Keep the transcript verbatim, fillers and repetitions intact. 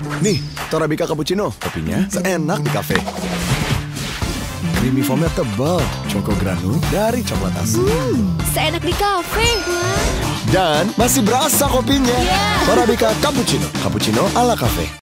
Nih, Torabika Cappuccino. Kopinya seenak di kafe. Creamy foamnya tebal. Choco granul dari coklat asli. Hmm, seenak di kafe. Dan masih berasa kopinya. Yeah. Torabika Cappuccino. Cappuccino ala kafe.